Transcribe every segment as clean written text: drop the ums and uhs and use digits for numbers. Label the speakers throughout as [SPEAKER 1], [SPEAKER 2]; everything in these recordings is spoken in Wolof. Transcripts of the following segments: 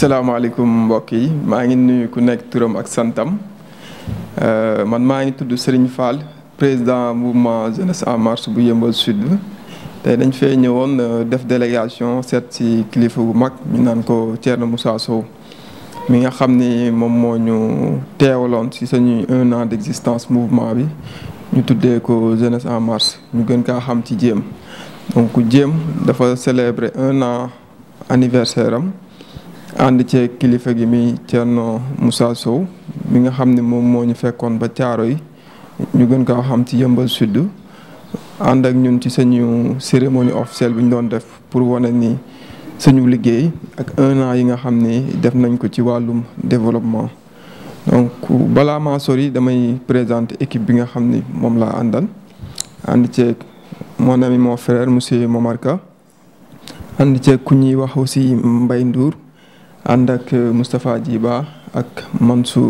[SPEAKER 1] asalaamaaleykum mbokk yi maa ngi nuyu ku nekk turam ak santam man maa ngi tudd Serigne Fall président mouvement Jeunesse en marche bu Yeumbeul Sud tey dañ fee ñëwoon def délégation seet ci kilifa bu mag ñu naan ko Thierno Moussa Sow mi nga xam ni moom moo ñu teewaloon ci suñuy 1 an d'existence mouvement bi ñu tuddee ko Jeunesse en marche ñu gën kaa xam ci Jéem donc Jéem dafa célébrer 1 an anniversaire am. ànd ci kilifa gi mi Thierno Moussa Sow mi nga xam ne moom moo ñu fekkoon ba Thiaroye ñu gën koo xam ci Yeumbeul Sud ànd ak ñun ci suñu cérémonie officielle bi ñu doon def pour wane ni suñu liggéey ak 1 an yi nga xam ni def nañ ko ci wàllum développement. donc balaa maa sori damay présenter équipe bi nga xam ni moom laa àndal ànd ceeg mon ami mon frère monsieur Momar Ka ànd ceeg ku ñuy wax aussi Mbaye Ndour. ànd ak Moustapha Djiba ak Mansour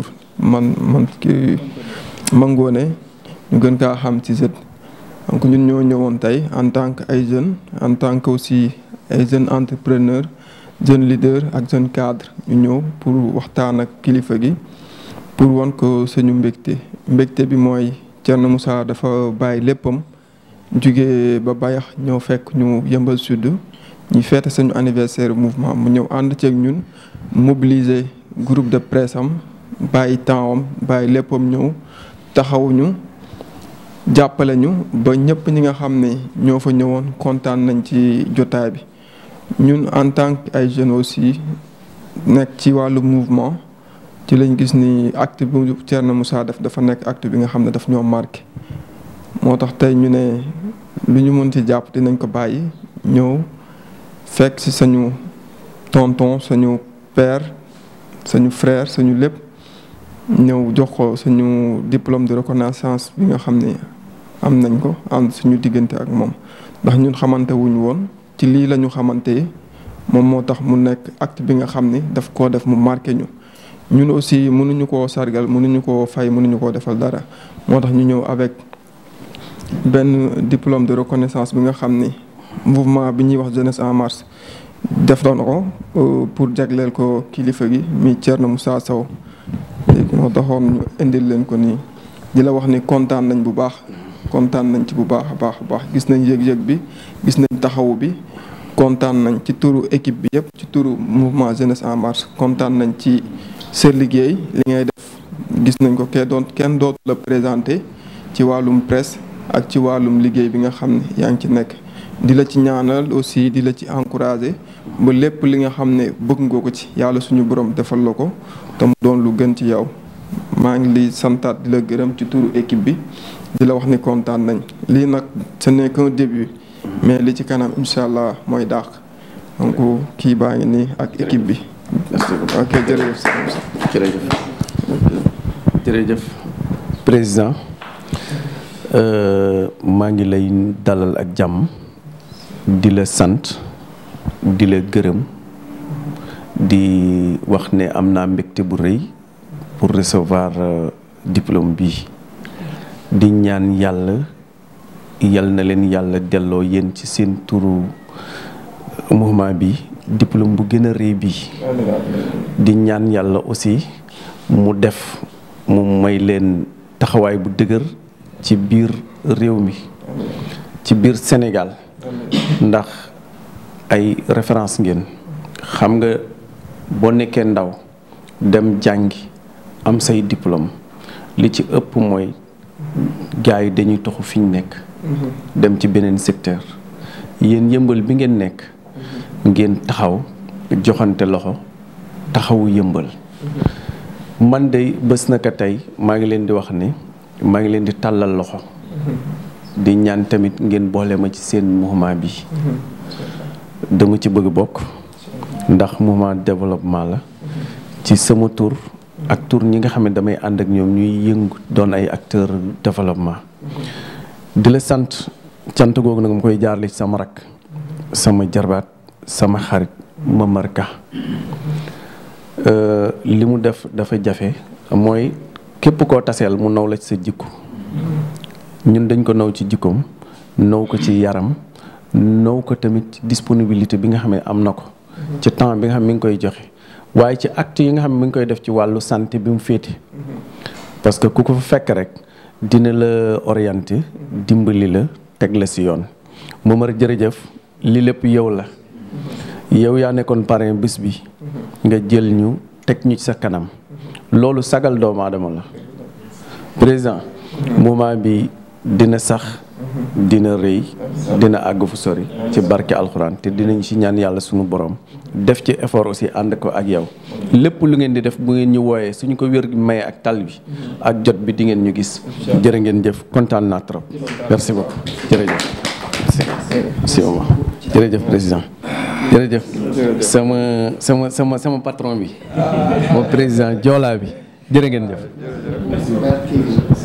[SPEAKER 1] Mangone ñu gën kaa xam ci Zed donc ñun ñoo ñëwoon tey en tant que ay jeunes en tant que aussi ay jeunes entrepreneurs jeunes leaders ak jeunes cadres ñu ñëw pour waxtaan ak kilifa gi pour won ko suñu mbégte bi mooy Thierno Moussa dafa bàyyi léppam jugee ba Bayax ñëw fekk ñu Yeumbeul Sud ñu feete suñu anniversaire mouvement mu ñëw ànd ceeg ñun mobiliser groupe de presse am bàyyi temps am bàyyi léppam ñëw taxawuñu jàppale ñu ba ñëpp ñi nga xam ne ñoo fa ñëwoon kontaan nañ ci jotaay bi. ñun en tant que ay jeunes aussi nekk ci wàllu mouvement ci lañ gis ni acte bu Thierno Moussa def dafa nekk acte bi nga xam ne daf ñoo marqué moo tax tey ñu ne lu ñu mën ci jàpp dinañ ko bàyyi ñëw. fekk ci sañu tonton sañu père sañu frère sañu lépp ñëw jox ko suñu diplôme de reconnaissance bi nga xam ne am nañ ko ànd suñu diggante ak moom ndax ñun xamante wuñ woon ci lii la ñu xamante moom moo tax mu nekk acte bi nga xam ni daf koo def mu marqué ñu ñun aussi mënuñu koo sargal mënuñu koo fay mënuñu koo defal dara moo tax ñu ñëw avec benn diplôme de reconnaissance bi nga xam ni mouvement bi ñuy wax Jeunesse en marche def doon ko pour jagleel ko kilifa gi mi Thierno Moussa Sow léegi moo taxoon ñu indil leen ko nii di la wax ni kontaan nañ bu baax kontaan nañ ci bu baax a baax gis nañ yëg-yëg bi gis nañ taxawu bi kontaan nañ ci turu équipe bi yëpp ci turu mouvement Jeunesse en marche kontaan nañ ci sa liggéey li ngay def gis nañ ko kenn dootu la présenté ci wàllum presse ak ci wàllum liggéey bi nga xam ne yaa ngi ci nekk. di la ci ñaanal aussi di la ci encourager ba lépp li nga xam ne bëgg nga ko ci yàlla suñu borom defal la ko te mu doon lu gën ci yow maa ngi li santaat di la gërëm ci turu équipe bi di la wax ni kontaan nañ lii nag ce n'est qu'un début mais li ci kanam incha allah mooy dàq donc kii baa ngi nii ak équipe bi. ok
[SPEAKER 2] jërëjëf président maa ngi lay dalal ak jàmm. di la sant di la gërëm di wax ne am naa mbégte bu rëy pour recevoir diplôme bi di ñaan yàlla yal na leen yàlla delloo yéen ci seen turu mouvement bi diplôme bu gën a rëy bi di ñaan yàlla aussi mu may leen taxawaay bu dëgër ci biir réew mi ci biir Sénégal ndax ay référence ngeen xam nga boo nekkee ndaw dem jàngi am say diplôme li ci ëpp mooy gars yi dañuy toxu fi ñu nekk dem ci beneen secteur yéen Yeumbeul bi ngeen nekk ngeen taxaw joxante loxo taxawu Yeumbeul man de bés naka tey maa ngi leen di wax ni maa ngi leen di tàllal loxo di ñaan tamit ngeen boole ma ci seen mouvement bi dama ci bëgg bokk ndax mouvement développement la ci sama tur ak tur ñi nga xam ne damay ànd ak ñoom ñuy yëngu doon ay acteur développement di la sant cant googu nag ma koy jaarale ci sama rak sama jarbaat sama xarit Momar Ka li mu def dafa jafe mooy képp koo taseel mu naw la ci sa jikko ñun dañ ko naw ci jikkoom naw ko ci yaram naw ko tamit disponibilité bi nga xam ne am na ko ci temps bi nga xam mi ngi koy joxe waaye ci acte yi nga xam ne mi ngi koy def ci wàllu santé bi mu féete parce que ku ko fa fekk rek dina la orienté dimbali la teg la si yoon. Momar jërëjëf li lépp yow la yow yaa nekkoon parrain bés bi nga jël ñu teg ñu ci sa kanam loolu sagal doomu aadama la président moment bi dina sax dina rëy dina àgg fu sori ci barke alxuraan te dinañ ci ñaan yàlla sunu borom def ci effort aussi ànd ko ak yow lépp lu ngeen di def bu ngeen ñu wooyee suñu ko wér gi maye ak tal bi ak jot bi di ngeen ñu gis jërë ngeen jëf kontaan naa trop merci beaucoup jërëjëf merci Omar jërëjëf président jërëjëf sama patron bi moom président Joola bi jërë ngeen jëf